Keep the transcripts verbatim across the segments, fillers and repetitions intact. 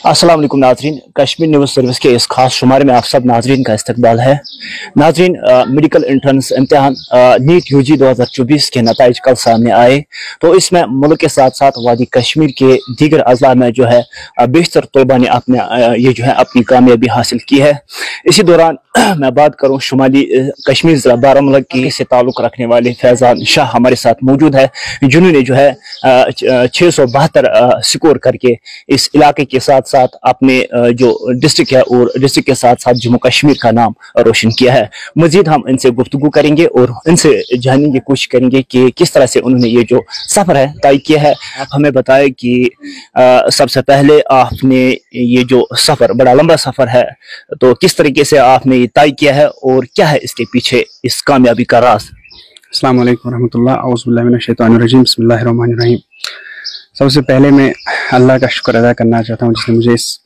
अस्सलाम वालेकुम नाजरीन, कश्मीर न्यूज़ सर्विस के इस खास शुमारे में आप सब नाजरीन का इस्तकबाल है। नाजरीन, मेडिकल एंट्रेंस इम्तिहान नीट यूजी दो हज़ार चौबीस के नताइज कल सामने आए, तो इसमें मुल्क के साथ साथ वादी कश्मीर के दीगर अजला में जो है बेशतर तलबा ने अपने ये जो है अपनी कामयाबी हासिल की है। इसी दौरान मैं बात करूँ शुमाली कश्मीर ज़िला बारामूला के से ताल्लुक़ रखने वाले फैज़ान शाह हमारे साथ मौजूद है, जिन्होंने जो है छः सौ बहत्तर स्कोर करके इस इलाके के साथ साथ अपने जो डिस्ट्रिक्ट है और डिस्ट्रिक्ट के साथ साथ जम्मू कश्मीर का नाम रोशन किया है। मजीद हम इनसे गुफ्तगू करेंगे और इनसे जानने की कोशिश करेंगे कि किस तरह से उन्होंने ये जो सफ़र है तय किया है। आप हमें बताएं कि आ, सबसे पहले आपने ये जो सफ़र बड़ा लंबा सफ़र है, तो किस तरीके से आपने ये तय किया है और क्या है इसके पीछे इस कामयाबी का राज। अस्सलाम वालेकुम रहमतुल्लाह, औज़ु बिल्लाहि मिनश शैतानिर रजीम, बिस्मिल्लाहिर रहमानिर रहीम। सबसे पहले मैं अल्लाह का शुक्र अदा करना चाहता हूँ जिसने मुझे इस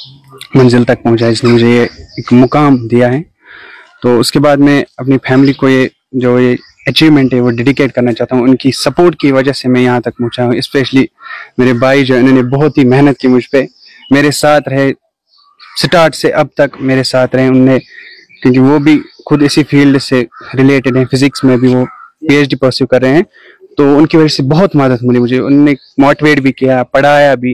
मंजिल तक पहुँचाया, जिसने मुझे ये एक मुकाम दिया है। तो उसके बाद मैं अपनी फैमिली को ये जो ये अचीवमेंट है वो डेडिकेट करना चाहता हूँ। उनकी सपोर्ट की वजह से मैं यहाँ तक पहुँचा हूँ। स्पेशली मेरे भाई जो इन्होंने बहुत ही मेहनत की मुझ पर, मेरे साथ रहे स्टार्ट से अब तक मेरे साथ रहे उनने, क्योंकि वो भी खुद इसी फील्ड से रिलेटेड हैं, फिजिक्स में भी वो पीएचडी परस्यू कर रहे हैं। तो उनकी वजह से बहुत मदद मिली मुझे, उन्होंने मोटिवेट भी किया, पढ़ाया भी।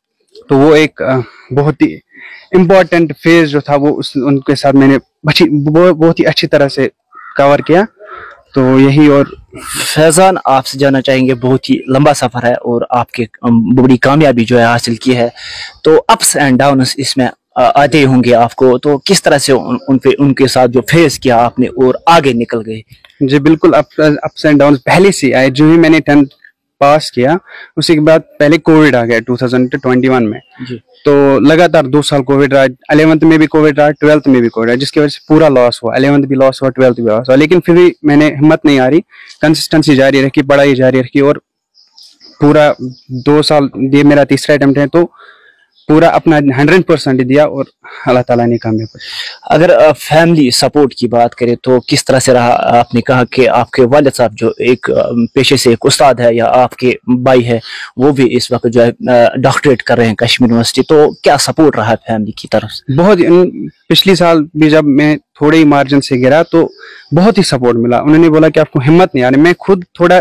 तो वो एक बहुत ही इम्पोर्टेंट फेज जो था वो उस उनके साथ मैंने बहुत ही अच्छी तरह से कवर किया। तो यही। और फैज़ान, आपसे जानना चाहेंगे, बहुत ही लंबा सफ़र है और आपके बड़ी कामयाबी जो है हासिल की है, तो अप्स एंड डाउन्स इसमें आते होंगे आपको, तो किस तरह से उन, उन पे उनके साथ जो फेस किया आपने और आगे निकल गए। जी बिल्कुल, अप्स एंड डाउन पहले से आए। जो ही मैंने टेंथ पास किया उसी के बाद पहले कोविड आ गया दो हज़ार इक्कीस में जी। तो लगातार दो साल कोविड रहा, इलेवेंथ में भी कोविड रहा, ट्वेल्थ में भी कोविड रहा, जिसकी वजह से पूरा लॉस हुआ। इलेवेंथ भी लॉस हुआ, ट्वेल्थ भी लॉस हुआ, लेकिन फिर भी मैंने हिम्मत नहीं आ रही, कंसिस्टेंसी जारी रखी, पढ़ाई जारी रखी और पूरा दो साल ये मेरा तीसरा अटेम्प्ट है, तो पूरा अपना हंड्रेड परसेंट दिया और अल्लाह ताला ने कामयाब। अगर फैमिली सपोर्ट की बात करें तो किस तरह से रहा। आपने कहा कि आपके वालिद साहब जो एक पेशे से एक उस्ताद है या आपके भाई है वो भी इस वक्त जो है डॉक्टरेट कर रहे हैं कश्मीर यूनिवर्सिटी, तो क्या सपोर्ट रहा है फैमिली की तरफ से? बहुत। पिछली साल भी जब मैं थोड़े ही मार्जिन से गिरा तो बहुत ही सपोर्ट मिला। उन्होंने बोला कि आपको हिम्मत नहीं आ रही। मैं खुद थोड़ा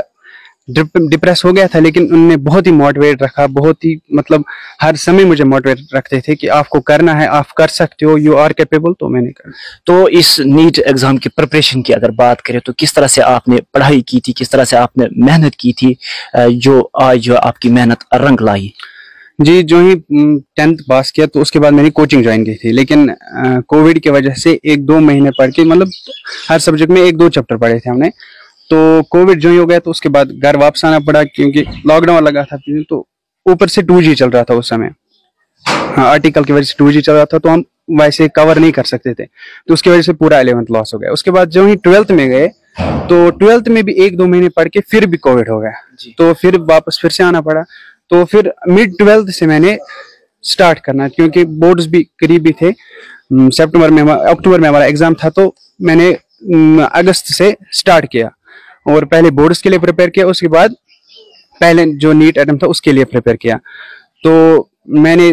डिप्रेस हो गया था, लेकिन उन्होंने बहुत ही मोटिवेट रखा, बहुत ही मतलब हर समय मुझे मोटिवेट रखते थे कि आपको करना है, आप कर सकते हो, यू आर कैपेबल। तो मैंने कर। तो इस नीट एग्जाम की प्रिपरेशन की अगर बात करें तो किस तरह से आपने पढ़ाई की थी, किस तरह से आपने मेहनत की थी जो आज जो आपकी मेहनत रंग लाई? जी, जो ही टेंथ पास किया तो उसके बाद मैंने कोचिंग ज्वाइन की थी, लेकिन कोविड की वजह से एक दो महीने पढ़ के, मतलब हर सब्जेक्ट में एक दो चैप्टर पढ़े थे हमने। तो कोविड जो ही हो गया तो उसके बाद घर वापस आना पड़ा, क्योंकि लॉकडाउन लगा था। तो ऊपर से टू जी चल रहा था उस समय, हाँ आर्टिकल की वजह से टू जी चल रहा था, तो हम वैसे कवर नहीं कर सकते थे, तो उसकी वजह से पूरा इलेवेंथ लॉस हो गया। उसके बाद जो ही ट्वेल्थ में गए तो ट्वेल्थ में भी एक दो महीने पढ़ के फिर भी कोविड हो गया, तो फिर वापस फिर से आना पड़ा। तो फिर मिड ट्वेल्थ से मैंने स्टार्ट करना, क्योंकि बोर्ड्स भी करीब भी थे। सितंबर में अक्टूबर में हमारा एग्जाम था, तो मैंने अगस्त से स्टार्ट किया और पहले बोर्ड्स के लिए प्रिपेयर किया, उसके बाद पहले जो नीट अटेम्प्ट था उसके लिए प्रिपेयर किया। तो मैंने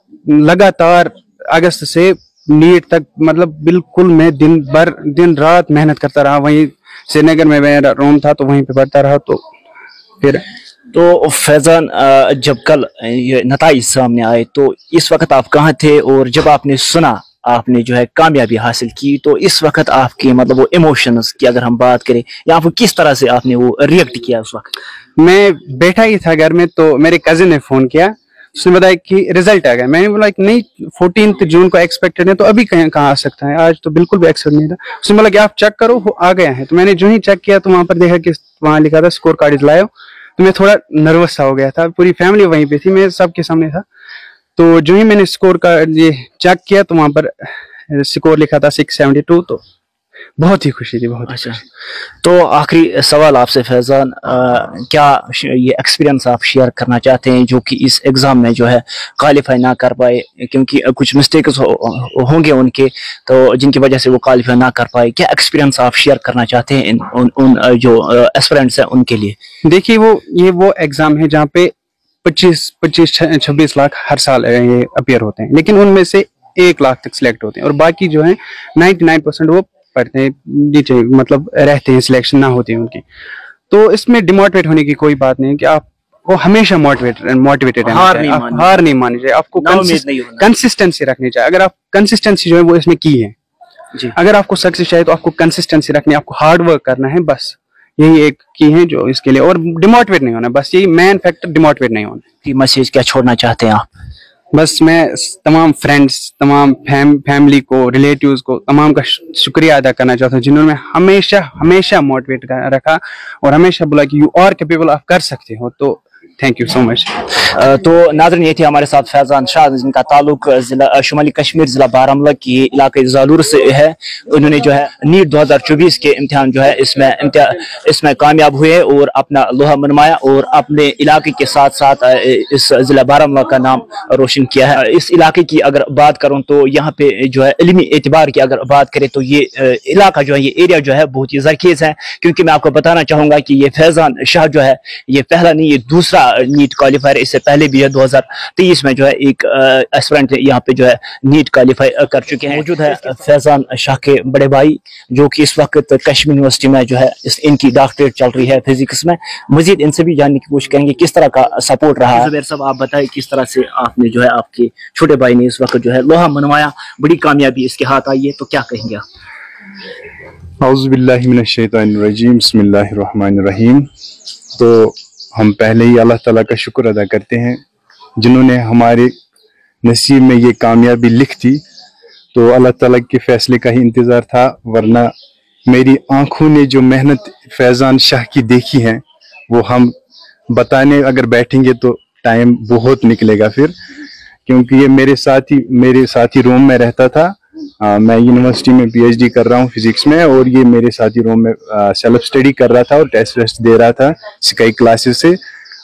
लगातार अगस्त से नीट तक, मतलब बिल्कुल मैं दिन भर दिन रात मेहनत करता रहा। वहीं श्रीनगर में मेरा रूम था तो वहीं पे पढ़ता रहा। तो फिर तो फैज़ान, जब कल ये नताइज सामने आए तो इस वक्त आप कहाँ थे, और जब आपने सुना आपने जो है कामयाबी हासिल की, तो इस वक्त आपके मतलब वो इमोशंस की अगर हम बात करें या फिर किस तरह से आपने वो रिएक्ट किया उस वक्त? मैं बैठा ही था घर में, तो मेरे कजिन ने फोन किया, उसने बताया कि रिजल्ट आ गया। मैंने बोला कि नहीं, फोर्टीन्थ जून को एक्सपेक्टेड है, तो अभी कहीं कहाँ आ सकता है, आज तो बिल्कुल भी एक्सपेक्ट नहीं था। उसने बोला कि आप चेक करो, वो आ गया है। तो मैंने जो ही चेक किया तो वहां पर देखा कि वहां लिखा था स्कोर कार्ड इज लाइव। तो मैं थोड़ा नर्वस सा हो गया था, पूरी फैमिली वहीं पे थी, मैं सबके सामने था। तो जो ही मैंने स्कोर का ये चेक किया तो वहां पर स्कोर लिखा था सिक्स सेवेंटी टू। तो बहुत ही खुशी थी, बहुत। अच्छा, तो आखिरी सवाल आपसे फैज़ान, क्या ये एक्सपीरियंस आप शेयर करना चाहते हैं जो कि इस एग्ज़ाम में जो है क्वालिफाई ना कर पाए, क्योंकि कुछ मिस्टेक्स हो, होंगे उनके, तो जिनकी वजह से वो क्वालिफाई ना कर पाए, क्या एक्सपीरियंस आप शेयर करना चाहते हैं इन उन, उन जो एस्पिरेंट्स हैं उनके लिए? देखिए, वो ये वो एग्ज़ाम है जहाँ पे पच्चीस पच्चीस छब्बीस लाख हर साल ये अपियर होते हैं, लेकिन उनमें से एक लाख तक सिलेक्ट होते हैं और बाकी जो है निन्यानवे परसेंट वो पढ़ते हैं नीचे, मतलब रहते हैं, सिलेक्शन ना होती है उनकी। तो इसमें डिमोटिवेट होने की कोई बात नहीं है कि आप वो हमेशा मोटिवेटेड मोटिवेटेड हार है, नहीं हार नहीं मानी चाहिए, आपको कंसिस्टेंसी रखनी चाहिए। अगर आप कंसिस्टेंसी जो है वो इसमें की है जी। अगर आपको सक्सेस चाहिए तो आपको कंसिस्टेंसी रखनी है, आपको हार्ड वर्क करना है, बस यही एक की है जो इसके लिए, और डिमोटिवेट नहीं होना, बस यही मेन फैक्टर, डिमोटिवेट नहीं होना। मैसेज क्या छोड़ना चाहते हैं आप? बस मैं तमाम फ्रेंड्स, तमाम फैम, फैमिली को, रिलेटिव्स को, तमाम का शुक्रिया अदा करना चाहता हूँ जिन्होंने हमेशा हमेशा मोटिवेट रखा और हमेशा बोला कि यू आर कैपेबल, आप कर सकते हो। तो थैंक यू सो मच। तो नाज़रीन, ये थे हमारे साथ फैजान शाह, जिनका ताल्लुक जिला शुमाली कश्मीर जिला बारामूला की इलाके ज़ालूर से है। उन्होंने जो है नीट दो हज़ार चौबीस के इम्तिहान जो है इसमें इसमें कामयाब हुए और अपना लोहा मनवाया और अपने इलाके के साथ साथ इस जिला बारामूला का नाम रोशन किया है। इस इलाके की अगर बात करूँ तो यहाँ पे जो है इल्मी एतबार की अगर बात करें तो ये इलाका जो है, ये एरिया जो है बहुत ही ज़रखेज़ है, क्योंकि मैं आपको बताना चाहूँगा कि ये फैजान शाह जो है ये पहला नहीं, ये दूसरा नीट क्वालिफायर, इससे पहले भी है दो हज़ार तेईस में जो है एक एस्पिरेंट यहाँ पे जो है नीट क्वालिफाई कर चुके हैं। मौजूद है फैजान शाह के बड़े भाई जो कि इस वक्त कश्मीर यूनिवर्सिटी में जो है इस इनकी डॉक्टरेट चल रही है फिजिक्स में। मजीद इनसे भी जानने की कोशिश करेंगे किस तरह का सपोर्ट रहा है। साहब, आप बताएं किस तरह से आपने जो है आपके छोटे भाई ने इस वक्त जो है लोहा मनवाया, बड़ी कामयाबी इसके हाथ आई है, तो क्या कहेंगे आप? औज़ु बिल्लाहि मिनश शैतानिर रजीम, बिस्मिल्लाहिर रहमानिर रहीम। तो हम पहले ही अल्लाह ताला का शुक्र अदा करते हैं जिन्होंने हमारे नसीब में ये कामयाबी लिख दी। तो अल्लाह ताला के फैसले का ही इंतज़ार था, वरना मेरी आंखों ने जो मेहनत फैज़ान शाह की देखी है वो हम बताने अगर बैठेंगे तो टाइम बहुत निकलेगा फिर, क्योंकि ये मेरे साथ ही मेरे साथ ही रूम में रहता था। आ, मैं यूनिवर्सिटी में पीएचडी कर रहा हूँ फिजिक्स में और ये मेरे साथ ही रूम में आ, सेल्फ स्टडी कर रहा था और टेस्ट वेस्ट दे रहा था स्काई क्लासेस से।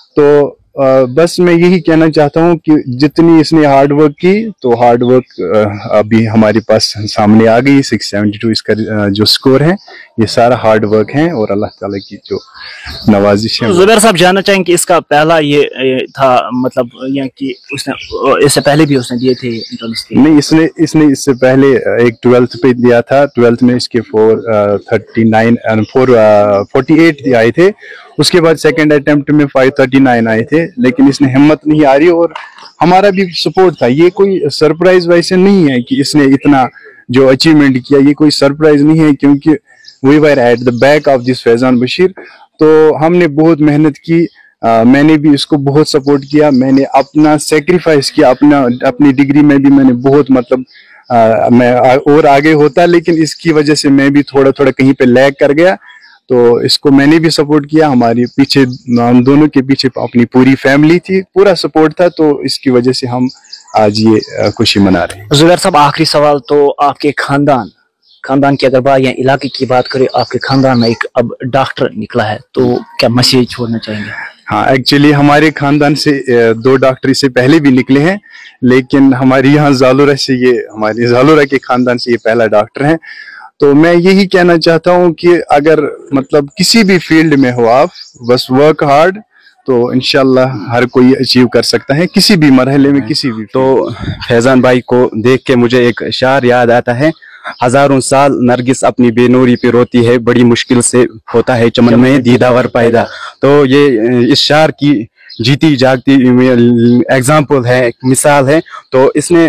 तो आ, बस मैं यही कहना चाहता हूँ कि जितनी इसने हार्ड वर्क की, तो हार्ड वर्क अभी हमारे पास सामने आ गई। सिक्स सेवेंटी टू इसका जो स्कोर है ये सारा हार्ड वर्क है और अल्लाह ताला की जो नवाजिश है। जुबैर साहब, जानना चाहेंगे कि इसका पहला ये, ये था, मतलब या कि उसने इससे पहले भी उसने दिए थे एंट्रेंस? नहीं, इसने इसने इससे पहले एक ट्वेल्थ पे दिया था। ट्वेल्थ में इसके four thirty nine four forty eight आए थे। उसके बाद सेकंड अटेम्प्ट में फाइव थर्टी नाइन आए थे, लेकिन इसने हिम्मत नहीं हारी और हमारा भी सपोर्ट था। ये कोई सरप्राइज वैसे नहीं है कि इसने इतना जो अचीवमेंट किया, ये कोई सरप्राइज नहीं है, क्योंकि we were at the back of this Faizan Bashir. तो हमने बहुत मेहनत की, आ, मैंने भी इसको बहुत सपोर्ट किया, मैंने अपना सेक्रीफाइस किया, अपना अपनी डिग्री में भी मैंने बहुत, मतलब आ, मैं आ, और आगे होता, लेकिन इसकी वजह से मैं भी थोड़ा थोड़ा कहीं पे लैग कर गया। तो इसको मैंने भी सपोर्ट किया, हमारी पीछे, हम दोनों के पीछे अपनी पूरी फैमिली थी, पूरा सपोर्ट था। तो इसकी वजह से हम आज ये खुशी मना रहे हैं। जुबैर साहब, आखिरी सवाल, तो आपके खानदान खानदान की अगर बात या इलाके की बात करें, आपके खानदान में एक अब डॉक्टर निकला है, तो क्या मैसेज छोड़ना चाहेंगे? हाँ, एक्चुअली हमारे खानदान से दो डॉक्टर इससे पहले भी निकले हैं, लेकिन हमारे यहाँ ज़ालूरा से, ये हमारे ज़ालूरा के खानदान से ये पहला डॉक्टर है। तो मैं यही कहना चाहता हूँ कि अगर मतलब किसी भी फील्ड में हो आप, बस वर्क हार्ड, तो इंशाल्लाह हर कोई अचीव कर सकता है किसी भी मरहले में, किसी भी। तो फैजान भाई को देख के मुझे एक शार याद आता है, हजारों साल नरगिस अपनी बेनूरी पे रोती है, बड़ी मुश्किल से होता है चमन में दीदावर पैदा। तो ये इस शार की जीती जागती एग्जाम्पल है, मिसाल है। तो इसने,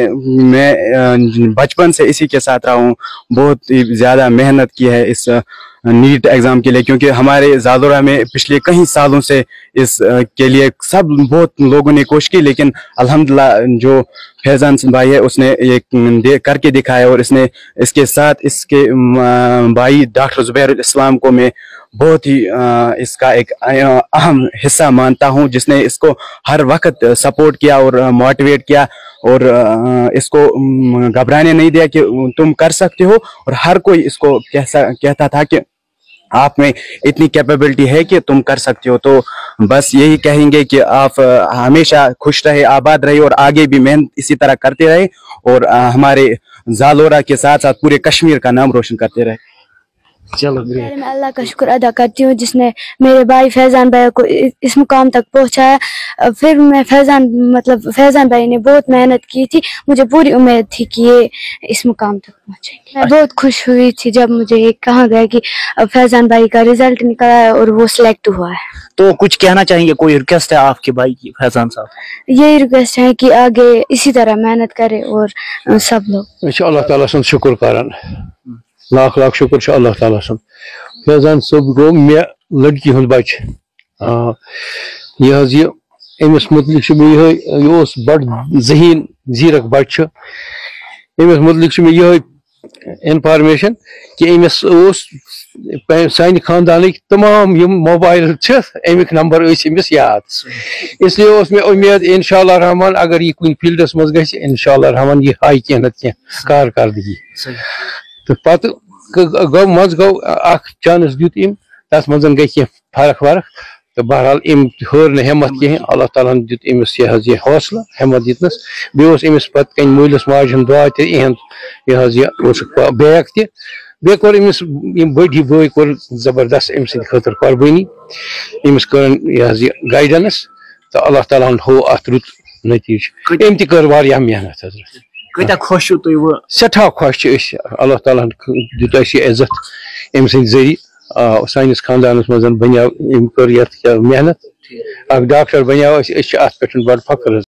मैं बचपन से इसी के साथ रहा हूँ, बहुत ही ज़्यादा मेहनत की है इस नीट एग्ज़ाम के लिए, क्योंकि हमारे ज़ालूरा में पिछले कई सालों से इस के लिए सब बहुत लोगों ने कोशिश की, लेकिन अल्हम्दुलिल्लाह जो फैजान भाई है उसने ये करके दिखाया। और इसने इसके साथ इसके भाई डॉक्टर जुबैर इस्लाम को मैं बहुत ही इसका एक अहम हिस्सा मानता हूं, जिसने इसको हर वक्त सपोर्ट किया और मोटिवेट किया और इसको घबराने नहीं दिया कि तुम कर सकते हो। और हर कोई इसको कैसा कहता था कि आप में इतनी कैपेबिलिटी है कि तुम कर सकते हो। तो बस यही कहेंगे कि आप हमेशा खुश रहे, आबाद रहे और आगे भी मेहनत इसी तरह करते रहे और हमारे ज़ालूरा के साथ साथ पूरे कश्मीर का नाम रोशन करते रहे। چلو پہلے میں اللہ کا شکر ادا کرتی ہوں جس نے میرے بھائی فیضان بھائی کو اس مقام تک پہنچایا. پھر میں فیضان مطلب فیضان بھائی نے بہت محنت کی تھی, مجھے پوری امید تھی کہ یہ اس مقام تک پہنچیں گے. میں بہت خوش ہوئی تھی جب مجھے یہ کہا گیا کہ فیضان بھائی کا رزلٹ نکلا ہے اور وہ سلیکٹ ہوا ہے. تو کچھ کہنا چاہیں گے, کوئی ریکویسٹ ہے آپ کے بھائی کی فیضان صاحب؟ یہی ریکویسٹ ہے کہ آگے اسی طرح محنت کرے اور سب لوگ. اللہ تعالیٰ سن شکر کران, لاکھ لاکھ شکر اللہ تعالیٰ سن. فیضان صٲب گو مے لڑکی ہند بچ یہ امس متعلق یہ بڑ ذہین زیرک بچہ. امس متعلق یہ انفارمیشن کہ امس سانہ خاندانک تمام یم موبائل امیک نمبر امس یاد, اس لیے اس میں امید انشاء اللہ رحمان اگر یہ کن فیلڈس مز گژھِ انشاء اللہ رحمان یہ ہائی کی نت کی کارکردگی. تو پتہ گو مز گو اخ چانس دیت ام تس مز گئی کی فرق ورق. تو بہرحال ام ہر نہ ہمت کہیں, اللہ تعالیٰ دیت امس یہ حوصلہ ہمت دتنس. بیس امس پتہ کن مولس ماج ہند دعا تہ یہ یہ بیگ تہ بیٚیہِ کوٚر أمِس یِم بٔڑی بٲے کوٚر زبردست أمۍ سٕنٛدِ خٲطرٕ قۄربٲنی. أمِس کٔرٕن یہِ حظ یہِ گایڈنس تہٕ اللہ تعالیٰ ہن ہوو اَتھ رُت نٔتیٖجہٕ. أمۍ تہِ کٔر واریاہ محنت حضرت. کۭتیاہ خۄش چھِو تُہۍ وۄنۍ؟ سٮ۪ٹھاہ خۄش چھِ أسۍ, اللہ تعالیٰ ہن دیُت اَسہِ یہِ عزت أمۍ سٕنٛدِ ذٔریعہٕ. سٲنِس خاندانس منٛز بنیٛاو أمۍ کٔر یتھ کیٛاہ محنت, اکھ ڈاکٹر بنیٛاو أسۍ أسۍ چھِ اتھ پٮ۪ٹھ بڑٕ فخر حظ.